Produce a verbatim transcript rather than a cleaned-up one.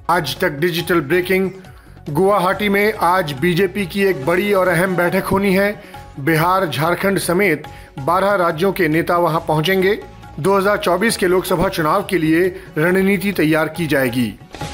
आज तक digital breaking. Guwahati में आज बीजेपी की एक बड़ी और अहम बैठक होनी है। बिहार, झारखंड समेत बारह राज्यों के नेता वहां पहुंचेंगे। दो हज़ार चौबीस के लोकसभा चुनाव के लिए रणनीति तैयार की जाएगी।